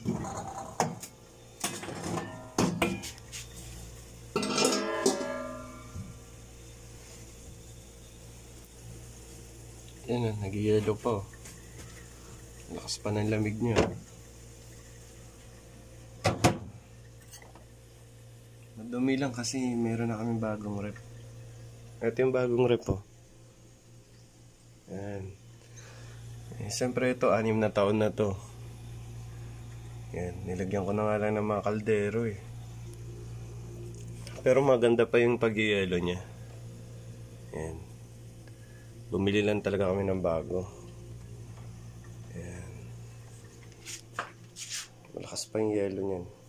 Yan na, nag-yellow pa oh. Lakas pa ng lamig niya. Madumi lang kasi meron na kaming bagong rep. Ito yung bagong rep oh. Yan. Siyempre ito, 6 na taon na to. Yan, nilagyan ko na nga lang ng mga kaldero eh. Pero maganda pa yung pag-yelo niya. Yan. Bumili lang talaga kami ng bago. Yan. Malakas pa yung yelo niyan.